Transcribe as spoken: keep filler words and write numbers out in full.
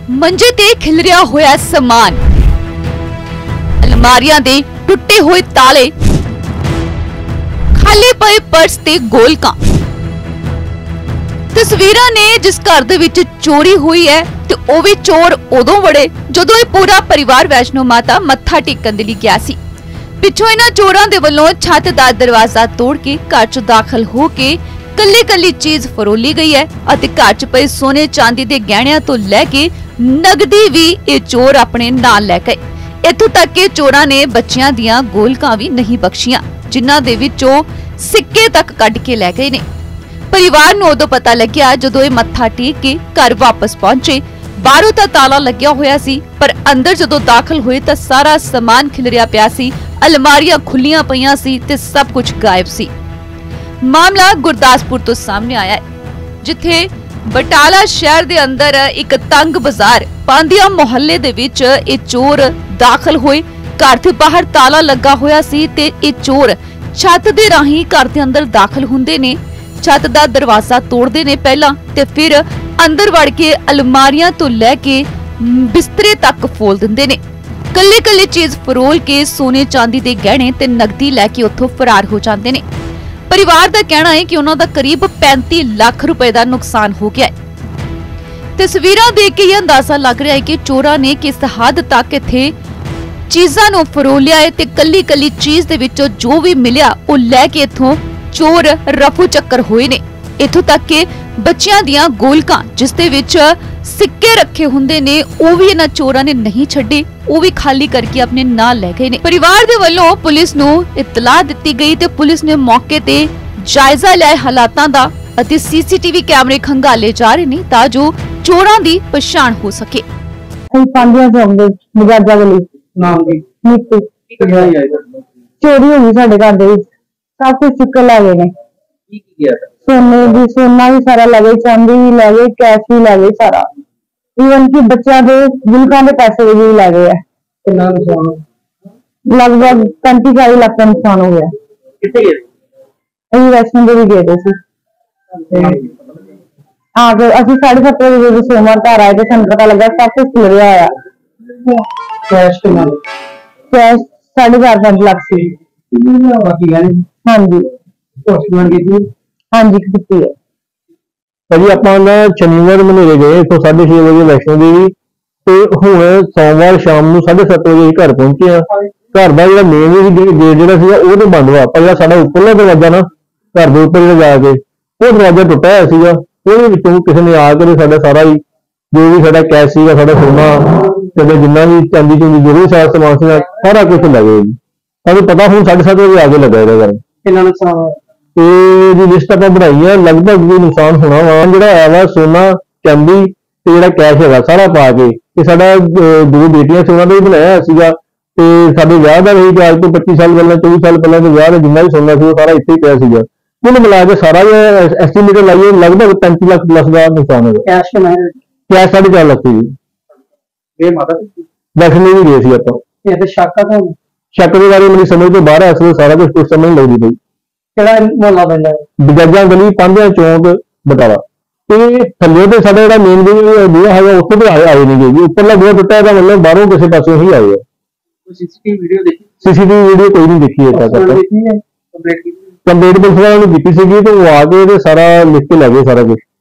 मंजे ते खिलरिया होया समान, अलमारियां दे टुटे हुए ताले, खाली पए पर्स ते गोलकां। तस्वीरां ने जिस घर दे विच चोरी हुई है ते ओह वी चोर उदों वड़े जदों ये पूरा परिवार वैष्णो माता मत्था टेकण दे लई गया सी। पिछों इन्हां चोरां दे वल्लों छत दा दरवाजा तोड़ के घर च दाखल हो के कल्ली कल्ली चीज फरोली गई है अते घर च पए सोने चांदी दे गहणियां तो लैके नगदी भी ये चोर अपने नाल लै गए। इत्थों तक के चोरां ने बच्चियां दियां गोलकां भी नहीं बख्शियां, जिन्हां दे विचों सिक्के तक कढ के लै गए ने। परिवार नूं उदों पता लग्या जदों ये मत्था टेक के घर वापस पहुंचे। बाहरों तां ताला लग्या होया सी, पर अंदर जदों दाखल होए तां सारा समान खिलरिया पिया सी, अलमारियां खुलियां पईयां सी ते सब कुछ गायब सी। मामला गुरदासपुर तो सामने आया है, जिथे बटाला शहर दे अंदर एक तंग बाजार पांदिया मोहल्ले दे विच ये चोर दाखल होए। घर दे बाहर ताला लगा होया सी ते ये चोर छत दे राही घर दे अंदर दाखल हुंदे ने। छत दा दरवाजा तोड़दे ने पहला ते फिर अंदर वड़ के अलमारियां तो लैके बिस्तरे तक फोल दिंदे ने। कल्ले कल्ले चीज फरोल के सोने चांदी दे गहने ते नगदी लैके उत्थों फरार हो जांदे ने। परिवार का कहना है कि उन्हों दा करीब पैंती लाख रुपए का नुकसान हो गया है। तस्वीरां देख के यह अंदाजा लग रहा है कि चोरां ने किस हद तक इत्थे चीज़ां नूं फरोलिया है ते कल्ली कल्ली चीज दे विचों जो भी मिलिया वो लैके इत्थों चोर रफू चक्कर होए ने। इत्थों तक के बच्चियां दियां गोलकां जिस दे विच सिक्के रखे हुंदे ने वो भी इन्हां चोरां ने नहीं छड्डे, वो भी खाली करके अपने नाल लै गए ने। परिवार दे वल्लों पुलिस नूं इतला दित्ती गई ते पुलिस ने मौके ते जायजा लिया हालातां दा अते सीसीटीवी कैमरे खंगाले जा रहे ने तां जो चोरां दी पछाण हो सके। पांडिया चौक बजाजा गली नाम दी नीतू चोरी होई साडे घर दे विच, सब कुछ चुक लै गए ने। की की गया सोने भी सोना भी सारा ले गए, चांदी भी ले गए, कैश भी ले गए सारा, इवन की बच्चों के गुलकां के पैसे भी ले गए है। कितना नुकसान? लगभग पैंती चालीस लाख का नुकसान हो गया। कितने गए? अभी वैष्णो देवी गए थे सी। हाँ तो असं साढ़े सत्त बजे सोमवार घर आए थे, सानू पता लगा सब कुछ खिलरिया होया। कैश कितना? कैश साढ़े चार पांच लाख सी। हाँ जी हाँ जी की है भाजी आप शनिवार महीने गए इतों साढ़े छे बजे वैष्णो देवी तो हूँ सोमवार शाम को साढ़े सत्त बजे घर पहुंचे हाँ। घर का जो मेन गेट जो तो बंद हुआ, पर जो उपरला दरवाजा ना घर के उपर जो जाके वो दरवाजा टुटा होया वो किसी ने आकर साडा सारा ही जो भी साडा कैश सीगा, साडा सोना साडा जिन्ना भी चांदी चूंदी जो भी सारा समान सीगा सारा कुछ लगे जी। सानू पता हूँ साढ़े सत्त बजे आगे लगा इहदा घर लिस्ट आप बनाई है, लगभग भी नुकसान होना वा जो है सोना चांदी ते जो कैश है सारा पा के साडा दो बेटियां से उन्होंने भी बनाया सीगा ते साडे विआह दा भी आज तो पच्चीस साल पहले चौबीस साल पहले तो विआह जिन्ना भी सोना सी सारा इत्थे पिया सीगा। कुल मिला के सारा एस्टीमेट लाइए लगभग पैंती लाख प्लस का नुकसान हो गया। कैश साढ़े चार लाख सी वैष्णो भी गए सी आप शक के बारे मेरी समझ तो बाहर है, सारा कुछ कुछ समझ लगती पई। बजाजा गली पांडिया चौक बटाला थले तो साडा जो मेन बूहा है उत्थे तो आए आए नहीं गए, उपरला बूहा टुटा है मतलब बाहरों किसी पासों ही आए है। सीसीटीवी वीडियो कोई नहीं देखी है, कंप्लेंट पुलिस वालों ने की सी तो वो आके सारा लिख के लै गए सारा कुछ।